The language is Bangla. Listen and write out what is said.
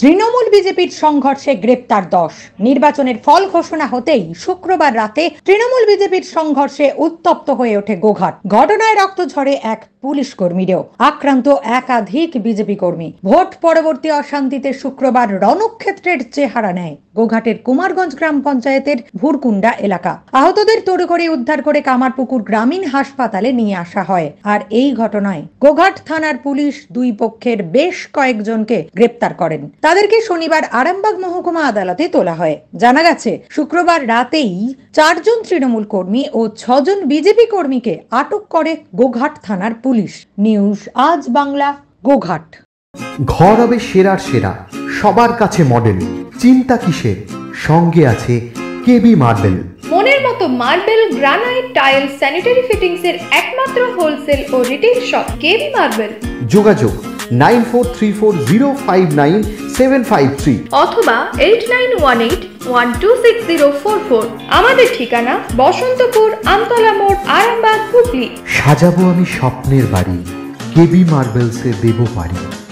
তৃণমূল বিজেপির সংঘর্ষে গ্রেপ্তার 10। নির্বাচনের ফল ঘোষণা হতেই শুক্রবার রাতে তৃণমূল বিজেপির সংঘর্ষে উত্তপ্ত হয়ে ওঠে গোঘাট। ঘটনায় রক্ত ঝরে এক পুলিশ কর্মীরও, আক্রান্ত একাধিক বিজেপি কর্মী। ভোট পরবর্তী অশান্তিতে শুক্রবার রণক্ষেত্রের চেহারা নেয় গোঘাটের কুমারগঞ্জ গ্রাম পঞ্চায়েতের ভুরকুন্ডা এলাকা। আহতদের তড়িঘড়ি উদ্ধার করে কামারপুকুর গ্রামীণ হাসপাতালে নিয়ে আসা হয়। আর এই ঘটনায় গোঘাট থানার পুলিশ দুই পক্ষের বেশ কয়েকজনকে গ্রেপ্তার করেন। তাদেরকে শনিবার আরামবাগ মহকুমা আদালতে তোলা হয়। জানা গেছে, শুক্রবার রাতেই 4 জন তৃণমূল কর্মী ও 6 জন বিজেপি কর্মীকে আটক করে গোঘাট থানার পুলিশ। নিউজ আজ বাংলা, গোঘাট। ঘর হবে সেরার সেরা, সবার কাছে মডেল। চিন্তা কিসের? সঙ্গে আছে কেবি মার্বেল। মনের মতো marble, granite, tile, sanitary fittings এর একমাত্র হোলসেল ও রিটেল শপ কেবি মার্বেল। যোগাযোগ 9434059753 অথবা 8918126044। আমাদের ঠিকানা বসন্তপুর, আমতলা মোড়, আরামবাগ, হুগলি। সাজাবো আমি স্বপ্নের বাড়ি, কেবি মার্বেলসে দেবো বাড়ি।